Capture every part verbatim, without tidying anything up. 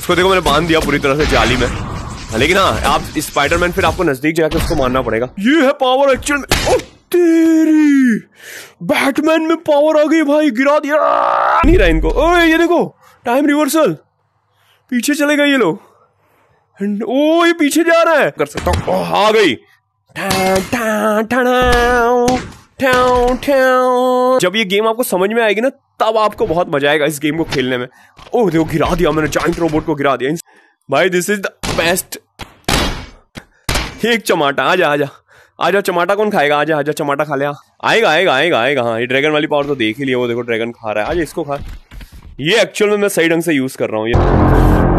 इसको देखो मैंने बांध दिया पूरी तरह से जाली में, लेकिन हाँ आप स्पाइडरमैन फिर आपको नजदीक जाकर उसको मारना पड़ेगा। ये है पावर एक्चुअल में। ओ तेरी, बैटमैन में पावर आ गई भाई, गिरा दिया नहीं रहा इनको। ओए ये देखो टाइम रिवर्सल, पीछे चले गए ये लोग। ओ ये पीछे जा रहा है, कर सकता हूँ। आ गई। जब ये गेम आपको समझ में आएगी ना तब आपको बहुत मजा आएगा इस गेम को खेलने में। ओह देखो गिरा दिया मैंने, जायंट रोबोट को गिरा दिया भाई। This is the best. एक चमाटा, आजा आजा आजा, चमाटा कौन खाएगा? आजा आजा चमाटा खा ले। आएगा आएगा आएगा आएगा। हाँ ये ड्रैगन वाली पावर तो देख ही लिया, वो देखो ड्रैगन खा रहा है। आजा इसको खा। ये एक्चुअल में मैं सही ढंग से यूज कर रहा हूँ ये।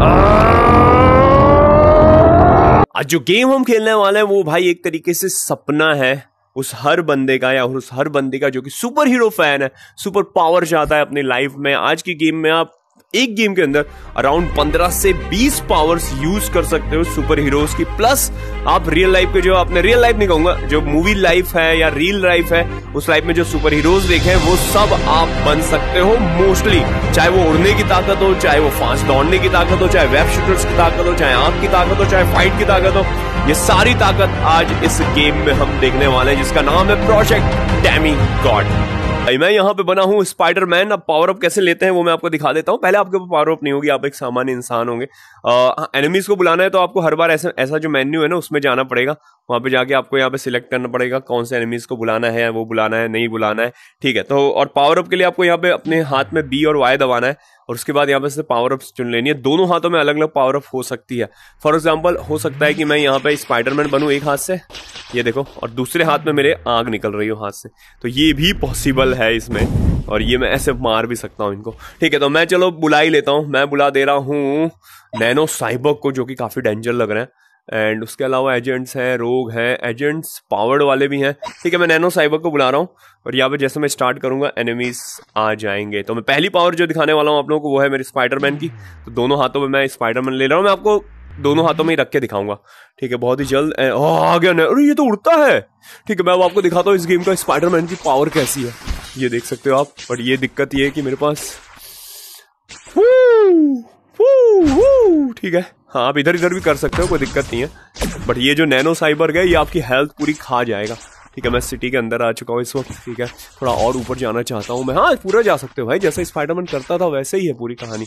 आज जो गेम हम खेलने वाले हैं वो भाई एक तरीके से सपना है उस हर बंदे का, या उस हर बंदे का जो कि सुपर हीरो फैन है, सुपर पावर चाहता है अपनी लाइफ में। आज की गेम में आप एक गेम के अंदर अराउंड पंद्रह से बीस पावर्स यूज कर सकते हो सुपर हीरोज की। प्लस आप रियल लाइफ के, जो आपने रियल लाइफ नहीं कहूंगा, जो मूवी लाइफ है या रियल लाइफ है, उस लाइफ में जो सुपर हीरोज देखे हैं वो सब आप बन सकते हो मोस्टली। चाहे वो उड़ने की ताकत हो, चाहे वो फास्ट दौड़ने की ताकत हो, चाहे वेब शूटर्स की ताकत हो, चाहे आंख की ताकत हो, चाहे फाइट की ताकत हो, ये सारी ताकत आज इस गेम में हम देखने वाले हैं जिसका नाम है प्रोजेक्ट डेमीगॉड। मैं यहाँ पे बना हूँ स्पाइडरमैन। अब पावर अप कैसे लेते हैं वो मैं आपको दिखा देता हूँ। पहले आपके पावर अप नहीं होगी, आप एक सामान्य इंसान होंगे। एनिमीज को बुलाना है तो आपको हर बार ऐसा ऐसा जो मेन्यू है ना उसमें जाना पड़ेगा। वहां पे जाके आपको यहाँ पे सिलेक्ट करना पड़ेगा कौन से एनिमीज को बुलाना है, वो बुलाना है नहीं बुलाना है, ठीक है। तो और पावर अप के लिए आपको यहाँ पे अपने हाथ में बी और वाई दबाना है और उसके बाद यहाँ पे से पावर अप चुन लेनी है। दोनों हाथों में अलग अलग पावर अप हो सकती है। फॉर एग्जाम्पल हो सकता है कि मैं यहाँ पे स्पाइडरमैन बनूं एक हाथ से, ये देखो, और दूसरे हाथ में मेरे आग निकल रही हो हाथ से, तो ये भी पॉसिबल है इसमें। और ये मैं ऐसे मार भी सकता हूँ इनको, ठीक है। तो मैं चलो बुला ही लेता हूँ। मैं बुला दे रहा हूँ नैनो साइबर्ग को, जो कि काफी डेंजर लग रहे हैं। एंड उसके अलावा एजेंट्स हैं, रोग हैं, एजेंट्स पावर्ड वाले भी हैं, ठीक है। मैं नैनो साइबर्ग को बुला रहा हूँ और यहाँ पे जैसे मैं स्टार्ट करूंगा एनिमीज आ जाएंगे। तो मैं पहली पावर जो दिखाने वाला हूँ आप लोगों को वो है मेरी स्पाइडरमैन की। तो दोनों हाथों में मैं स्पाइडरमैन ले रहा हूँ, मैं आपको दोनों हाथों में ही रख के दिखाऊंगा, ठीक है, बहुत ही जल्द। आ गया ना, अरे ये तो उड़ता है, ठीक है। मैं अब आपको दिखाता हूँ इस गेम का स्पाइडरमैन की पावर कैसी है, ये देख सकते हो आप। बट ये दिक्कत ये है कि मेरे पास, ठीक है, हाँ आप इधर इधर भी कर सकते हो, कोई दिक्कत नहीं है। बट ये जो नैनो साइबर्ग है ये आपकी हेल्थ पूरी खा जाएगा, ठीक है। मैं सिटी के अंदर आ चुका हूँ इस वक्त, ठीक है। थोड़ा और ऊपर जाना चाहता हूँ मैं। हाँ पूरा जा सकते हो भाई, जैसा स्पाइडरमैन करता था वैसे ही है पूरी कहानी।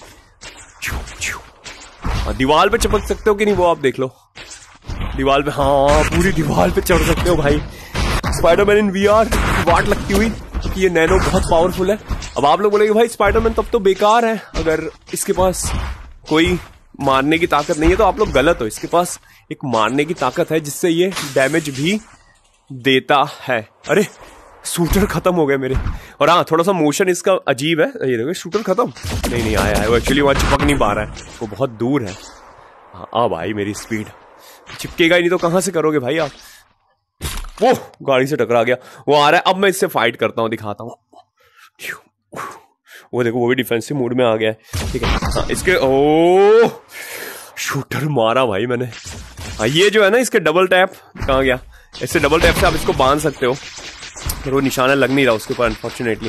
दीवार पे चिपक सकते हो कि नहीं वो आप देख लो, दीवार पे, हाँ पूरी दीवार पे चढ़ सकते हो भाई। स्पाइडरमैन इन वीआर, वाट लगती हुई कि ये नैनो बहुत पावरफुल है। अब आप लोग बोलेंगे भाई स्पाइडरमैन तब तो बेकार है अगर इसके पास कोई मारने की ताकत नहीं है, तो आप लोग गलत हो। इसके पास एक मारने की ताकत है जिससे ये डैमेज भी देता है। अरे शूटर खत्म हो गए मेरे। और हाँ थोड़ा सा मोशन इसका अजीब है, ये देखो शूटर खत्म नहीं नहीं आया है वो, एक्चुअली वहां चिपक नहीं पा रहा है, वो बहुत दूर है। हाँ आ भाई मेरी स्पीड, चिपकेगा ही नहीं तो कहां से करोगे भाई आप। वो गाड़ी से टकरा गया, वो आ रहा है। अब मैं इससे फाइट करता हूँ, दिखाता हूँ। वो देखो वो भी डिफेंसिव मूड में आ गया है, ठीक है। हाँ इसके, ओ शूटर मारा भाई मैंने। हाँ ये जो है ना इसके डबल टैप, कहाँ गया, इससे डबल टैप से आप इसको बांध सकते हो, पर वो निशाना लग नहीं रहा उसके ऊपर अनफॉर्चुनेटली।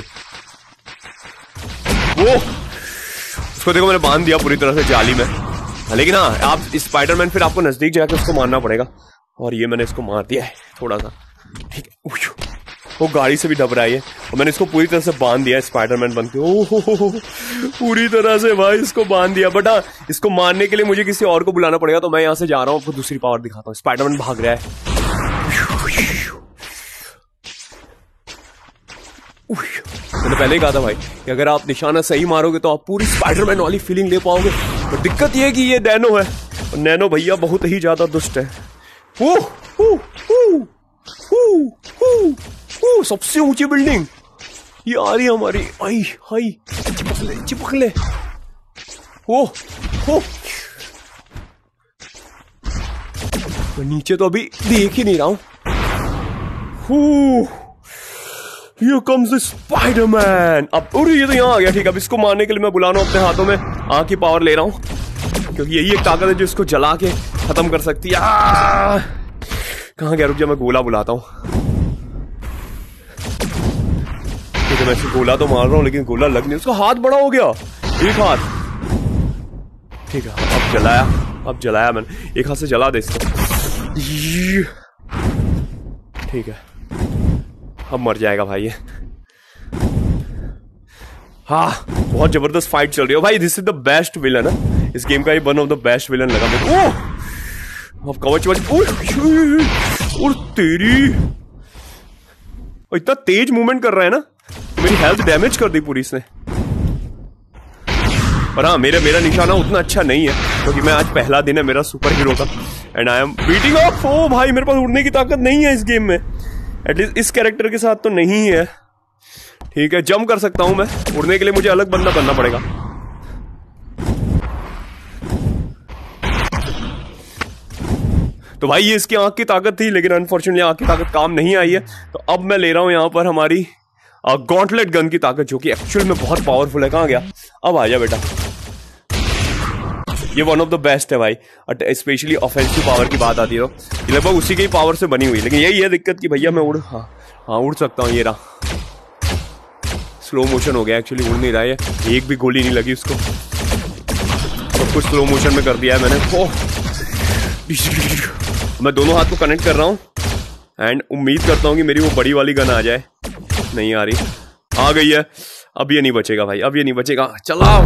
वो उसको देखो मैंने बांध दिया पूरी तरह से जाली में, लेकिन हाँ आप स्पाइडरमैन फिर आपको नजदीक जाकर उसको मारना पड़ेगा। और ये मैंने इसको मार दिया है थोड़ा सा, ठीक है। वो गाड़ी से भी डब रहा है और मैंने इसको पूरी तरह से बांध दिया स्पाइडरमैन बन के। ओहो पूरी तरह से भाई इसको बांध दिया। बट हाँ इसको मारने के लिए मुझे किसी और को बुलाना पड़ेगा, तो मैं यहाँ से जा रहा हूँ, आपको दूसरी पावर दिखाता हूँ। स्पाइडरमैन भाग रहा है, मैंने पहले ही कहा था भाई कि अगर आप निशाना सही मारोगे तो आप पूरी स्पाइडरमैन वाली फीलिंग ले पाओगे। तो दिक्कत यह है कि ये नैनो है और नैनो भैया बहुत ही ज्यादा दुष्ट है। ओ, ओ, ओ, ओ, ओ, ओ, सबसे ऊंची बिल्डिंग ये आ रही है हमारी। आई हाई चिपक ले चिपक ले। ओ हो तो नीचे तो अभी देख ही नहीं रहा हूं। Here comes the Spider-Man। अब अरे ये तो यहाँ आ गया, ठीक है। अब इसको मारने के लिए मैं बुला रहा हूँ अपने हाथों में आग की पावर ले रहा हूँ, क्योंकि यही एक ताकत है जो इसको जला के खत्म कर सकती है। कहाँ गया, रुक जा मैं गोला बुलाता हूँ। ठीक है मैं इसको गोला तो मार रहा हूँ लेकिन गोला लग नहीं, उसका हाथ बड़ा हो गया, एक हाथ। ठीक है, अब जलाया, अब जलाया मैंने, एक हाथ से जला दे इसको। ठीक है, अब मर जाएगा भाई ये। हाँ, बहुत जबरदस्त फाइट चल रही है भाई। This is the best villain है इस गेम का, ये one of the best villain लगा मेरे को। अब कवच वच, और तेरी इतना तेज मूवमेंट कर रहा है ना, मेरी हेल्थ डैमेज कर दी पूरी इसने। पर हाँ, मेरा मेरा निशाना उतना अच्छा नहीं है क्योंकि मैं आज पहला दिन है मेरा सुपर हीरो का, and I am beating off. ओ भाई, मेरे पास उड़ने की ताकत नहीं है इस गेम में, एटलीस्ट इस कैरेक्टर के साथ तो नहीं है। ठीक है, जंप कर सकता हूं मैं, उड़ने के लिए मुझे अलग बंदा बनना पड़ेगा। तो भाई ये इसकी आंख की ताकत थी, लेकिन अनफॉर्चुनेटली आंख की ताकत काम नहीं आई है। तो अब मैं ले रहा हूं यहां पर हमारी गॉन्टलेट गन की ताकत, जो कि एक्चुअल में बहुत पावरफुल है। कहां गया? अब आ जा बेटा, ये वन ऑफ द बेस्ट है भाई। स्पेशली ऑफेंसिव पावर की बात आती है तो लगभग उसी की पावर से बनी हुई है। लेकिन यही है दिक्कत कि भैया मैं उड़ हाँ हाँ उड़ सकता हूँ। ये रहा, स्लो मोशन हो गया, एक्चुअली उड़ नहीं रहा है, एक भी गोली नहीं लगी उसको, सब कुछ स्लो मोशन में कर दिया है मैंने। ओह, मैं दोनों हाथ को कनेक्ट कर रहा हूँ एंड उम्मीद करता हूँ कि मेरी वो बड़ी वाली गन आ जाए। नहीं आ रही, आ गई है। अब ये नहीं बचेगा भाई, अब ये नहीं बचेगा। चलाओ,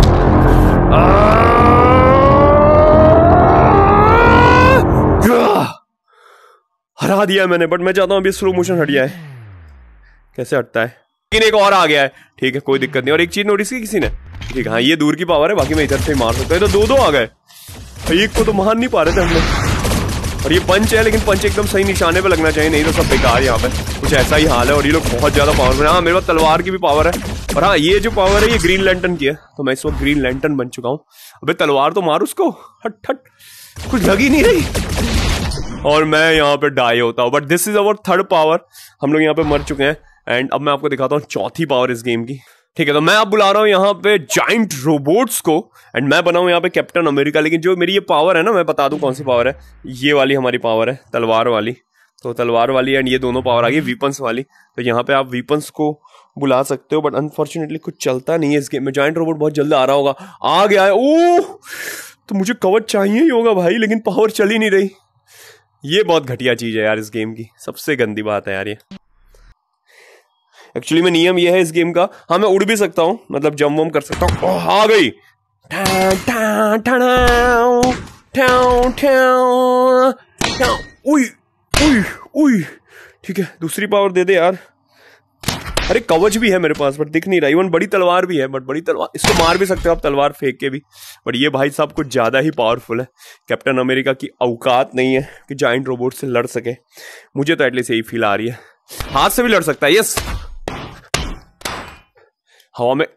हरा दिया मैंने, बट मैं चाहता हूं अभी स्लो मोशन हट जाए। कैसे हटता है? लेकिन एक और आ गया है। ठीक है, कोई दिक्कत नहीं। और एक चीज नोटिस की किसी ने? ठीक है, हाँ, ये दूर की पावर है, बाकी मैं इधर से मार सकता हूँ। तो दो दो आ गए, एक को तो मार नहीं पा रहे थे हम लोग। और ये पंच है, लेकिन पंच एकदम सही निशाने पे लगना चाहिए, नहीं तो सब बेकार। यहाँ पे कुछ ऐसा ही हाल है, और ये लोग बहुत ज्यादा पावरफुल है। हाँ, मेरे पास तलवार की भी पावर है, और हाँ, ये जो पावर है ये ग्रीन लैंटर्न की है, तो मैं इस वक्त ग्रीन लैंटर्न बन चुका हूँ। अबे तलवार तो मार उसको, हट हट, कुछ लग ही नहीं रही, और मैं यहाँ पे डाई होता हूँ। But this is our third power, हम लोग यहाँ पे मर चुके हैं। एंड अब मैं आपको दिखाता हूँ चौथी पावर इस गेम की। ठीक है, तो मैं अब बुला रहा हूँ यहाँ पे जाइंट रोबोट्स को, एंड मैं बनाऊँ यहाँ पे कैप्टन अमेरिका। लेकिन जो मेरी ये पावर है ना, मैं बता दूं कौन सी पावर है। ये वाली हमारी पावर है, तलवार वाली। तो तलवार वाली एंड ये दोनों पावर आ गई वीपन्स वाली। तो यहाँ पे आप वीपन्स को बुला सकते हो, बट अनफॉर्चुनेटली कुछ चलता नहीं है इस गेम में। जाइंट रोबोट बहुत जल्द आ रहा होगा, आ गया है। ओह, तो मुझे कवच चाहिए ही होगा भाई, लेकिन पावर चल ही नहीं रही। ये बहुत घटिया चीज है यार इस गेम की, सबसे गंदी बात है यार ये। एक्चुअली में नियम ये है इस गेम का, हाँ मैं उड़ भी सकता हूँ, मतलब जंप वम कर सकता हूँ। ओह, आ गई। उई उई उई, ठीक है, दूसरी पावर दे दे यार। अरे कवच भी है मेरे पास, बट दिख नहीं रहा। इवन बड़ी तलवार भी है, बट बड़ी तलवार इसको मार भी सकते हो आप तलवार फेंक के भी, बट ये भाई साहब कुछ ज्यादा ही पावरफुल है। कैप्टन अमेरिका की औकात नहीं है कि जाइंट रोबोट से लड़ सके। मुझे तो एटलीस्ट यही फील आ रही है। हाथ से भी लड़ सकता है, यस, हवा में।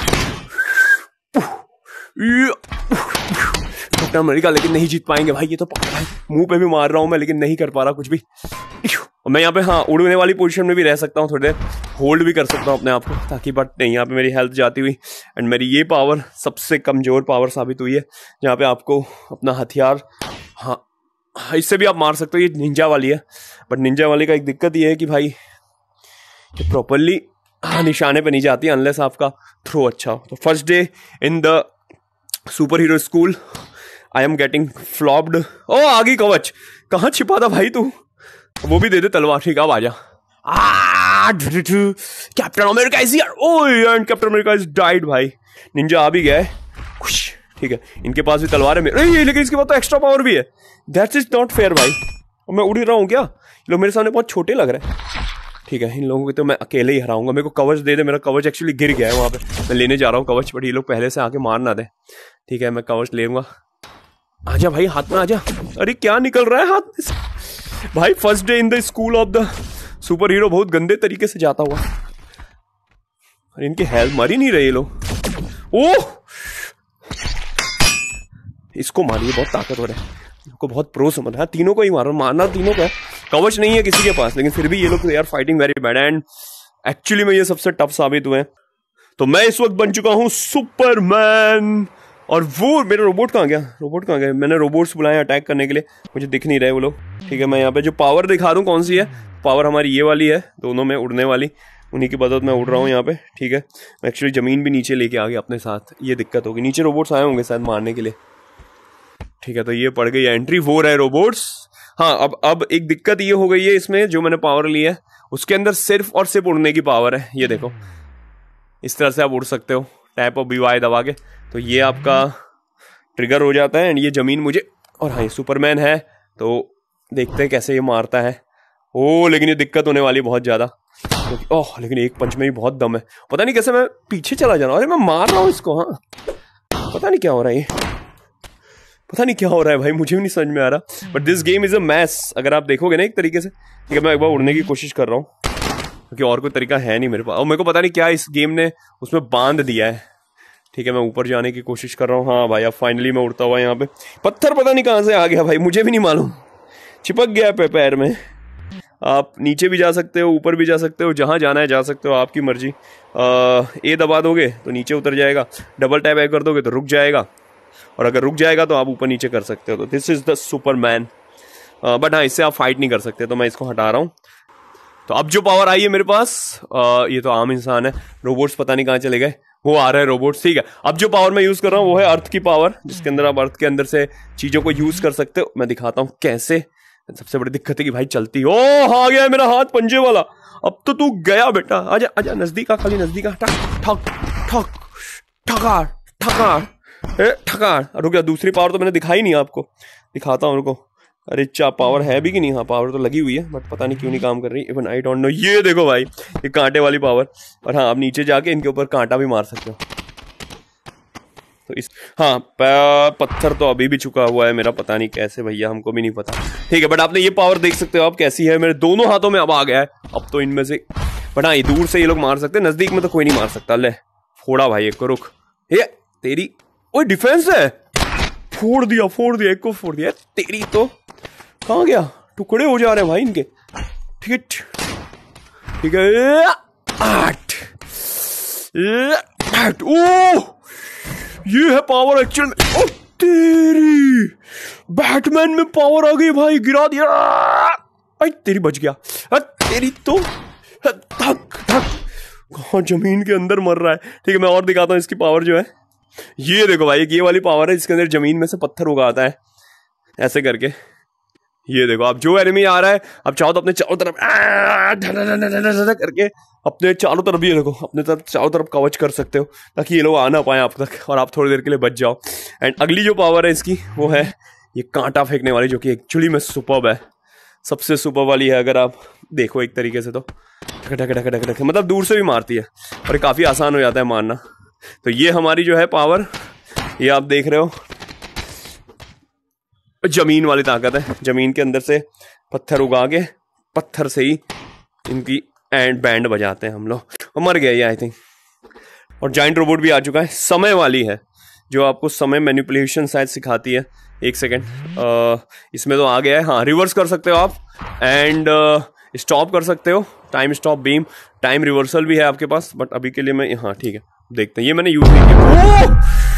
कैप्टन अमेरिका लेकिन नहीं जीत पाएंगे भाई, ये तो भाई मुंह पे भी मार रहा हूं मैं, लेकिन नहीं कर पा रहा कुछ भी। मैं यहाँ पे हाँ उड़ने वाली पोजीशन में भी रह सकता हूँ, थोड़ी देर होल्ड भी कर सकता हूँ अपने आप को, ताकि बट नहीं, यहाँ पे मेरी हेल्थ जाती हुई। एंड मेरी ये पावर सबसे कमजोर पावर साबित हुई है, जहाँ पे आपको अपना हथियार, हाँ इससे भी आप मार सकते हो। ये निंजा वाली है, बट निंजा वाली का एक दिक्कत ये है कि भाई ये प्रॉपरली हाँ निशाने पे नहीं जाती अनलेस आपका थ्रो अच्छा हो। तो first day in the super hero school, I am getting flopped. ओ आ गई कवच, कहाँ छिपा था भाई तू? वो भी दे दे तलवार। ठीक है, अब आजा। Captain America is here. Oh, and captain America is died भाई। निंजा आ भी गया है। ठीक है, इनके पास भी तलवार है मेरे, लेकिन इसके पास तो एक्स्ट्रा पावर भी है। दैट्स इज नॉट फेयर भाई। मैं उड़ रहा हूँ क्या? ये लोग मेरे सामने बहुत छोटे लग रहे हैं। ठीक है, इन लोगों को तो मैं अकेले ही हराऊंगा। मेरे को कवच दे दे, मेरा कवच एक्चुअली गिर गया है वहां पे, मैं लेने जा रहा हूँ कवच, बट ये लोग पहले से आके मार ना दे। ठीक है, मैं कवच ले लूंगा। आजा भाई, हाथ में आजा। अरे क्या निकल रहा है हाथ में से भाई? First day in the school of the super hero बहुत गंदे तरीके से जाता हुआ। अरे इनकी हेल्थ मर ही नहीं रहे ये लोग। ओह, इसको मारिए, बहुत ताकतवर है, को बहुत प्रो समझ है। तीनों को ही मारो, मारना तीनों का है। कवच नहीं है किसी के पास, लेकिन फिर भी ये लोग यार fighting very bad, and actually में ये सबसे टफ साबित हुए। तो मैं इस वक्त बन चुका हूं सुपरमैन। और वो मेरा रोबोट कहाँ गया? रोबोट कहाँ गया? मैंने रोबोट्स बुलाए अटैक करने के लिए, मुझे दिख नहीं रहे वो लोग। ठीक है, मैं यहाँ पे जो पावर दिखा दूँ कौन सी है, पावर हमारी ये वाली है, दोनों में उड़ने वाली, उन्हीं की बदौलत मैं उड़ रहा हूँ यहाँ पे। ठीक है, मैं एक्चुअली जमीन भी नीचे लेके आ गया अपने साथ, ये दिक्कत होगी। नीचे रोबोट्स आए होंगे शायद मारने के लिए। ठीक है, तो ये पड़ गई एंट्री, वो रहे रोबोट्स। हाँ, अब अब एक दिक्कत ये हो गई है इसमें, जो मैंने पावर लिया है उसके अंदर सिर्फ और सिर्फ उड़ने की पावर है। ये देखो, इस तरह से आप उड़ सकते हो टैप और बी वाई दबा के, तो ये आपका ट्रिगर हो जाता है। एंड ये जमीन मुझे, और हाँ ये सुपरमैन है, तो देखते हैं कैसे ये मारता है। ओ लेकिन ये दिक्कत होने वाली बहुत ज्यादा, तो, ओह लेकिन एक पंच में ही बहुत दम है। पता नहीं कैसे मैं पीछे चला जा रहा हूँ। अरे मैं मार रहा हूँ इसको, हाँ पता नहीं क्या हो रहा है, ये पता नहीं क्या हो रहा है भाई, मुझे भी नहीं समझ में आ रहा। But this game is a mess, अगर आप देखोगे ना एक तरीके से। ठीक है, मैं एक बार उड़ने की कोशिश कर रहा हूँ क्योंकि और कोई तरीका है नहीं मेरे पास, और मेरे को पता नहीं क्या इस गेम ने उसमें बांध दिया है। ठीक है, मैं ऊपर जाने की कोशिश कर रहा हूँ। हाँ भाई, अब फाइनली मैं उड़ता हुआ यहाँ पे। पत्थर पता नहीं कहाँ से आ गया भाई, मुझे भी नहीं मालूम, चिपक गया पे पैर में। आप नीचे भी जा सकते हो, ऊपर भी जा सकते हो, जहाँ जाना है जा सकते हो, आपकी मर्जी। ए दबा दोगे तो नीचे उतर जाएगा, डबल टैप ए कर दोगे तो रुक जाएगा, और अगर रुक जाएगा तो आप ऊपर नीचे कर सकते हो। तो this is the superman. But हाँ, इससे आप फाइट नहीं कर सकते, तो मैं इसको हटा रहा हूँ। तो अब जो पावर आई है मेरे पास, आ, ये तो आम इंसान है, रोबोट्स पता नहीं कहाँ चले गए, वो आ रहे हैं रोबोट्स। ठीक है, अब जो पावर मैं यूज कर रहा हूँ वो है अर्थ की पावर, जिसके अंदर आप अर्थ के अंदर से चीजों को यूज कर सकते हो। मैं दिखाता हूँ कैसे। सबसे बड़ी दिक्कत है कि भाई चलती, ओ आ गया है मेरा हाथ पंजे वाला। अब तो तू गया बेटा, आजा आजा, नजदीक आ, खाली नजदीक आ। ठक ठक ठक ठकार ठकार ए ठकार। रुक जा, दूसरी पावर तो मैंने दिखाई नहीं आपको, दिखाता हूँ रुको। अरे चा पावर है भी कि नहीं? हाँ पावर तो लगी हुई है, बट पता नहीं क्यों नहीं काम कर रही, इवन आई डोंट नो। ये देखो भाई, ये कांटे वाली पावर। और हाँ, आप नीचे जाके इनके ऊपर कांटा भी मार सकते हो। तो इस, हाँ पत्थर तो अभी भी चुका हुआ है मेरा, पता नहीं कैसे भैया, हमको भी नहीं पता। ठीक है, बट आपने ये पावर देख सकते हो आप कैसी है, मेरे दोनों हाथों में अब आ गया है। अब तो इनमें से, बट हाँ ये दूर से ये लोग मार सकते हैं, नजदीक में तो कोई नहीं मार सकता। ले फोड़ा भाई एक को, रुक। ये तेरी, ओए डिफेंस है, फोड़ दिया फोड़ दिया, एक को फोड़ दिया। तेरी तो कहाँ गया, टुकड़े हो जा रहे हैं भाई इनके। ठीक है ठीक है, आठ आठ। ओह ये है पावर एक्चुअल में। ओ तेरी, बैटमैन में पावर आ गई भाई, गिरा दिया भाई। तेरी बच गया, तेरी तो धक धक, कहाँ जमीन के अंदर मर रहा है। ठीक है, मैं और दिखाता हूँ इसकी पावर जो है। ये देखो भाई, ये वाली पावर है जिसके अंदर जमीन में से पत्थर उगाता है ऐसे करके। ये देखो, आप जो एनिमी आ रहा है, आप चाहो तो अपने चारों तरफ करके अपने चारों तरफ, ये देखो अपने तरफ चारों तरफ कवच कर सकते हो, ताकि ये लोग आ ना पाए आप तक, और आप थोड़ी देर के लिए बच जाओ। एंड अगली जो पावर है इसकी, वो है ये कांटा फेंकने वाली, जो कि एक्चुअली में सुपर्ब है, सबसे सुपर वाली है। अगर आप देखो एक तरीके से तो ढक ढक ढक ढक ढक, मतलब दूर से भी मारती है, और काफी आसान हो जाता है मारना। तो ये हमारी जो है पावर, ये आप देख रहे हो, जमीन वाली ताकत है। जमीन के अंदर से पत्थर उगा के, पत्थर से ही इनकी एंड बैंड बजाते हैं हम लोग। और मर गया ये आई थिंक। और जाइंट रोबोट भी आ चुका है, समय वाली है, जो आपको समय मैनिपुलेशन शायद सिखाती है। एक सेकेंड, इसमें तो आ गया है। हाँ, रिवर्स कर सकते हो आप, एंड स्टॉप कर सकते हो, time stop beam, time reversal भी है आपके पास। बट अभी के लिए मैं, हाँ ठीक है, देखते हैं। ये मैंने यूज नहीं किया।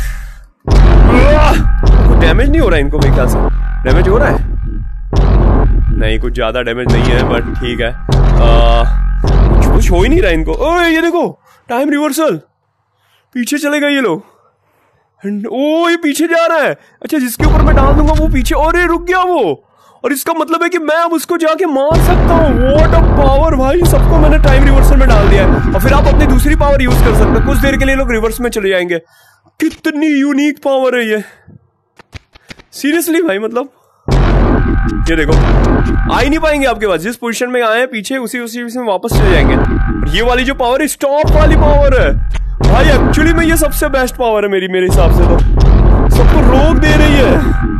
कुछ डैमेज नहीं हो रहा है इनको मेरे ख्याल से, डैमेज हो रहा है? नहीं, कुछ ज्यादा डैमेज नहीं है, बट ठीक है। आ, कुछ हो ही नहीं रहा है इनको। ओए ये देखो, टाइम रिवर्सल, पीछे चले गए ये लोग। ओ ये पीछे जा रहा है। अच्छा, जिसके ऊपर मैं डाल दूंगा वो पीछे, और ये रुक गया वो, और इसका मतलब है कि मैं अब उसको जाके मार सकता हूँ। व्हाट अ पावर भाई, सबको मैंने टाइम रिवर्सल में डाल दिया है। और फिर आप अपनी दूसरी पावर यूज कर सकते हो, कुछ देर के लिए लोग रिवर्स में चले जाएंगे। कितनी यूनिक पावर है ये, सीरियसली भाई। मतलब ये देखो, आ ही नहीं पाएंगे आपके पास, जिस पोजीशन में आए हैं पीछे, उसी उसी में वापस चले जाएंगे। ये वाली जो पावर है, स्टॉप वाली पावर है भाई, एक्चुअली में ये सबसे बेस्ट पावर है मेरी, मेरे हिसाब से तो सबको रोक दे रही है।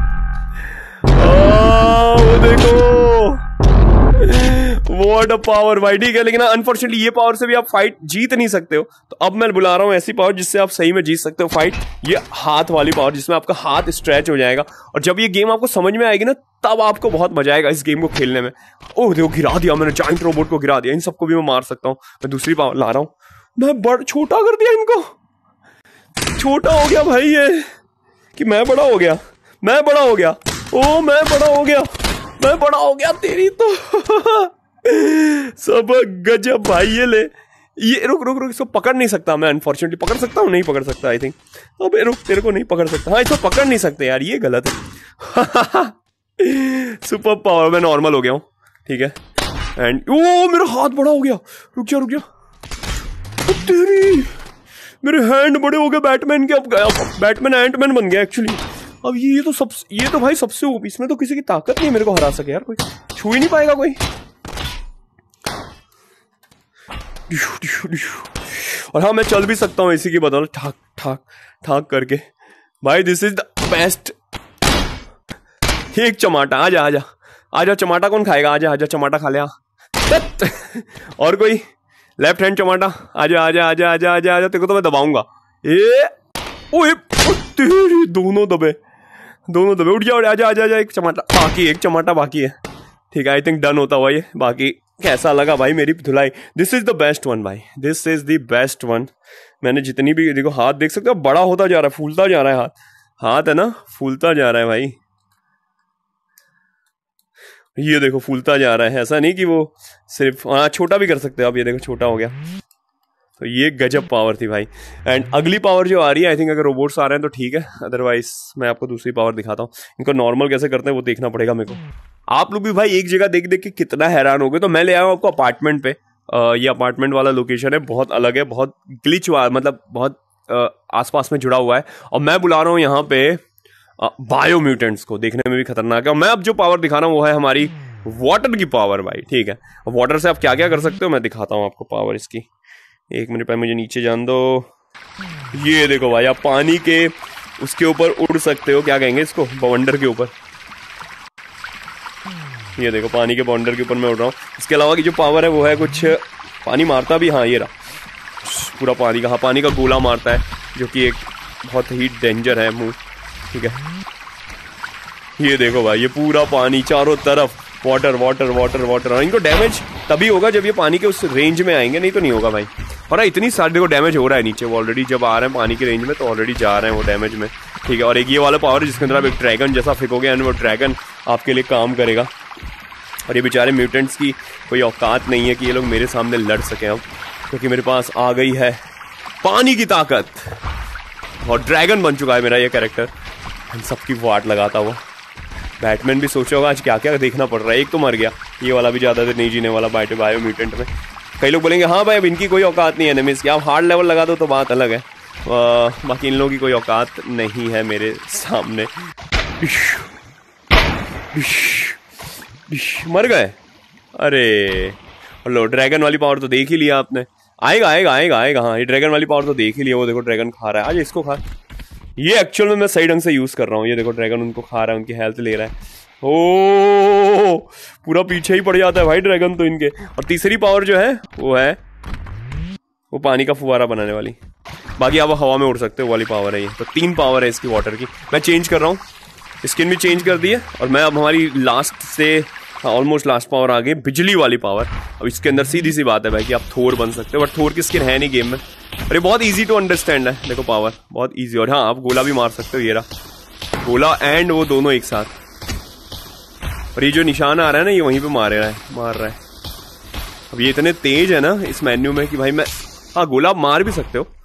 आ, वो देखो, व्हाट अ पावर भाई। ठीक है, लेकिन अनफॉर्चुनेटली ये पावर से भी आप फाइट जीत नहीं सकते हो। तो अब मैं बुला रहा हूँ ऐसी पावर जिससे आप सही में जीत सकते हो फाइट। ये हाथ वाली पावर, जिसमें आपका हाथ स्ट्रेच हो जाएगा, और जब ये गेम आपको समझ में आएगी ना, तब आपको बहुत मजा आएगा इस गेम को खेलने में। ओह देखो, गिरा दिया मैंने, जाइंट रोबोट को गिरा दिया। इन सबको भी मैं मार सकता हूँ। मैं दूसरी पावर ला रहा हूँ, मैं बड़ छोटा कर दिया इनको, छोटा हो गया भाई ये, कि मैं बड़ा हो गया, मैं बड़ा हो गया, ओ मैं बड़ा हो गया, मैं बड़ा हो गया। तेरी तो सब गजब भाई। ये ले, ये रुक रुक रुक, इसको पकड़ नहीं सकता मैं, अनफॉर्चुनेटली। पकड़ सकता हूँ? नहीं पकड़ सकता आई थिंक। अबे रुक, तेरे को नहीं पकड़ सकता। हाँ, इसको पकड़ नहीं सकते यार, ये गलत है। सुपर पावर, मैं नॉर्मल हो गया हूँ, ठीक है। एंड ओ मेरा हाथ बड़ा हो गया, रुक जा रुक जा, तेरी मेरे हैंड बड़े हो गए बैटमैन के। अब गया बैटमैन एंटमैन बन गया एक्चुअली। अब ये तो सब ये तो भाई सबसे ऊपर, इसमें तो किसी की ताकत नहीं है मेरे को हरा सके यार, कोई छू ही नहीं पाएगा कोई। और हाँ मैं चल भी सकता हूँ इसी की बदौलत, ठाक ठाक ठाक करके। भाई दिस इज द बेस्ट। एक चमाटा, आजा आजा आजा, चमाटा कौन खाएगा, आजा आजा चमाटा खा लिया। और कोई लेफ्ट हैंड चमाटा, आजा आजा आजा आजा आजा आजा, तेरे को तो मैं दबाऊंगा। ए ओए तेरी, दोनों दबे दोनों दबे, उठ जाओ, आजा आजा आजा। एक चमाटा बाकी, एक चमाटा बाकी है, ठीक है। आई थिंक डन होता हुआ ये। बाकी कैसा लगा भाई मेरी धुलाई? This is the best one भाई, this is the best one. मैंने जितनी भी, देखो हाथ देख सकते हो बड़ा होता जा रहा है, फूलता जा रहा है हाथ, हाथ है ना फूलता जा रहा है भाई, ये देखो फूलता जा रहा है। ऐसा नहीं कि वो सिर्फ, हाँ छोटा भी कर सकते हो आप, ये देखो छोटा हो गया। तो ये गजब पावर थी भाई। एंड अगली पावर जो आ रही है, आई थिंक अगर रोबोट्स आ रहे हैं तो ठीक है, अदरवाइज मैं आपको दूसरी पावर दिखाता हूँ। इनको नॉर्मल कैसे करते हैं वो देखना पड़ेगा मेरे को। आप लोग भी भाई एक जगह देख देख के कितना हैरान हो गए। तो मैं ले आया हूँ आपको अपार्टमेंट पे। आ, ये अपार्टमेंट वाला लोकेशन है, बहुत अलग है, बहुत ग्लिच वाला, मतलब बहुत आ, आसपास में जुड़ा हुआ है। और मैं बुला रहा हूँ यहाँ पे बायो म्यूटेंट्स को, देखने में भी खतरनाक है। और मैं अब जो पावर दिखा रहा हूँ वो है हमारी वाटर की पावर भाई, ठीक है। वाटर से आप क्या क्या कर सकते हो मैं दिखाता हूँ आपको पावर इसकी। एक मिनट पहले मुझे नीचे जान दो। ये देखो भाई, आप पानी के उसके ऊपर उड़ सकते हो, क्या कहेंगे इसको, बवंडर के ऊपर। ये देखो पानी के बवंडर के ऊपर मैं उड़ रहा हूँ। इसके अलावा की जो पावर है वो है कुछ पानी मारता भी, हाँ ये रहा पूरा पानी का, हाँ पानी का गोला मारता है, जो कि एक बहुत ही डेंजर है मुंह, ठीक है। ये देखो भाई, ये पूरा पानी चारों तरफ, वाटर वाटर वाटर वाटर। और इनको डैमेज तभी होगा जब ये पानी के उस रेंज में आएंगे, नहीं तो नहीं होगा भाई। और इतनी सारी देखो डैमेज हो रहा है नीचे, वो ऑलरेडी जब आ रहे हैं पानी के रेंज में तो ऑलरेडी जा रहे हैं वो डैमेज में, ठीक है। और एक ये वाला पावर जिसके अंदर आप एक ड्रैगन जैसा फेंकोगे एंड वो ड्रैगन आपके लिए काम करेगा। और ये बेचारे म्यूटेंट्स की कोई औकात नहीं है कि ये लोग मेरे सामने लड़ सकें अब, क्योंकि मेरे पास आ गई है पानी की ताकत। और ड्रैगन बन चुका है मेरा ये कैरेक्टर, सबकी वाट लगाता हुआ। बैटमैन भी सोचा होगा आज क्या क्या देखना पड़ रहा है। एक तो मर गया, ये वाला भी ज़्यादा देर नहीं जीने वाला बायो बायो म्यूटेंट में। कई लोग बोलेंगे हाँ भाई अब इनकी कोई औकात नहीं है एनिमीज की, आप हार्ड लेवल लगा दो तो बात अलग है, बाकी इन लोगों की कोई औकात नहीं है मेरे सामने। मर गए, अरे लो ड्रैगन वाली पावर तो देख ही लिया आपने। आएगा आएगा आएगा आएगा, हाँ ये ड्रैगन वाली पावर तो देख ही लिया। वो देखो ड्रैगन खा रहा है, आज इसको खा। ये एक्चुअल में मैं सही ढंग से यूज कर रहा हूँ। ये देखो ड्रैगन उनको खा रहा है, उनकी हेल्थ ले रहा है। ओ पूरा पीछे ही पड़ जाता है भाई ड्रैगन तो इनके। और तीसरी पावर जो है वो है वो पानी का फुवारा बनाने वाली। बाकी आप हवा में उड़ सकते हो वाली पावर है ये। तो तीन पावर है इसकी वाटर की। मैं चेंज कर रहा हूँ, स्किन भी चेंज कर दी है। और मैं अब हमारी लास्ट से ऑलमोस्ट लास्ट पावर आ गई, बिजली वाली पावर। अब इसके अंदर सीधी सी बात है भाई कि आप थोर बन सकते हो, बट थोर की स्किन है नहीं गेम में। और ये बहुत इजी टू अंडरस्टैंड है, देखो पावर बहुत इजी। और हाँ आप गोला भी मार सकते हो, ये रहा गोला एंड वो दोनों एक साथ। और ये जो निशान आ रहा है ना, ये वहीं पे मार रहा है मार रहा है अब ये इतने तेज है ना इस मेन्यू में कि भाई मैं, हाँ गोला आप मार भी सकते हो।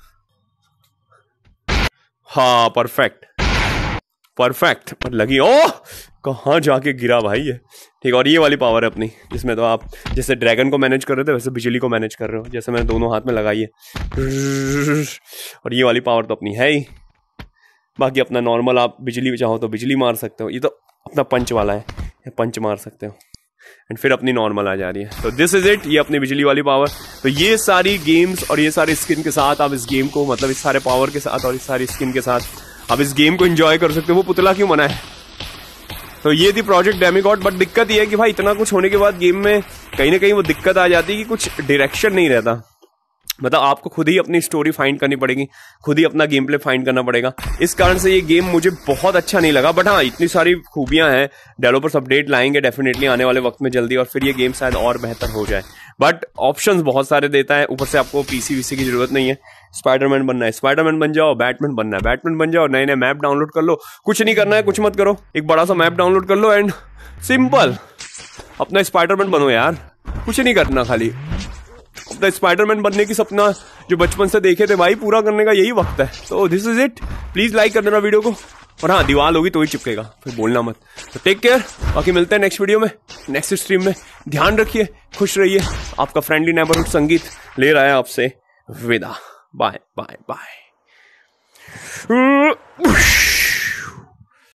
हाँ परफेक्ट परफेक्ट, पर लगी, ओह कहाँ जाके गिरा भाई ये, ठीक। और ये वाली पावर है अपनी, जिसमें तो आप जैसे ड्रैगन को मैनेज कर रहे थे वैसे बिजली को मैनेज कर रहे हो, जैसे मैंने दोनों हाथ में लगाई है। और ये वाली पावर तो अपनी है ही। बाकी अपना नॉर्मल आप बिजली चाहो तो बिजली मार सकते हो, ये तो अपना पंच वाला है, पंच मार सकते हो। एंड फिर अपनी नॉर्मल आ जा रही है। तो दिस इज इट, ये अपनी बिजली वाली पावर। तो ये सारी गेम्स और ये सारी स्किन के साथ आप इस गेम को, मतलब इस सारे पावर के साथ और इस सारी स्किन के साथ आप इस गेम को एंजॉय कर सकते हो। वो पुतला क्यों मना है? तो ये थी प्रोजेक्ट डेमिगॉड। बट दिक्कत ये है कि भाई इतना कुछ होने के बाद गेम में कहीं ना कहीं वो दिक्कत आ जाती है कि कुछ डायरेक्शन नहीं रहता। मतलब आपको खुद ही अपनी स्टोरी फाइंड करनी पड़ेगी, खुद ही अपना गेम प्ले फाइंड करना पड़ेगा। इस कारण से ये गेम मुझे बहुत अच्छा नहीं लगा। बट हाँ इतनी सारी खूबियां हैं, डेवलपर्स अपडेट लाएंगे डेफिनेटली आने वाले वक्त में जल्दी, और फिर ये गेम शायद और बेहतर हो जाए। बट ऑप्शंस बहुत सारे देता है, ऊपर से आपको पीसी वीसी की जरूरत नहीं है। स्पाइडरमैन बनना है स्पाइडरमैन बन जाओ, बैटमैन बनना है बैटमैन बन जाओ, नए नए मैप डाउनलोड कर लो। कुछ नहीं करना है, कुछ मत करो, एक बड़ा सा मैप डाउनलोड कर लो एंड सिंपल अपना स्पाइडरमैन बनो यार। कुछ नहीं करना, खाली अपना स्पाइडरमैन बनने की सपना जो बचपन से देखे थे भाई, पूरा करने का यही वक्त है। तो this is it, please like कर देना वीडियो को। और हाँ दीवार होगी तो ही चिपकेगा, फिर बोलना मत। तो टेक केयर, बाकी मिलते हैं नेक्स्ट वीडियो में, नेक्स्ट स्ट्रीम में। ध्यान रखिए, खुश रहिए। आपका फ्रेंडली नेबरहुड संगीत ले रहा है आपसे विदा। Bye bye bye.